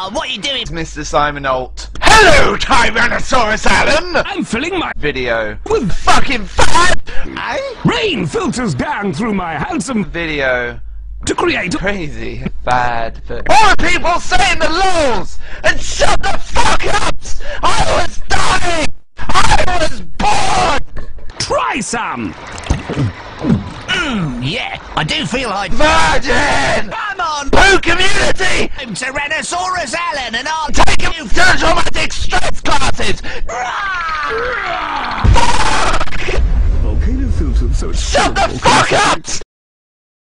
what are you doing? It's Mista Simon alt. Hello, Tyrannosaurus Alan! I'm filling my Video. with Fucking fat! rain filters down through my handsome Video. to create Crazy. Bad, but... More people saying the lols! And shut the fuck up! I was dying! I was bored! Try some! Yeah, I do feel like... Virgin! Come on! Poo community! I'm Tyrannosaurus Alan and I'll Take you to traumatic stress classes! volcano filtered so it's Shut the fuck up!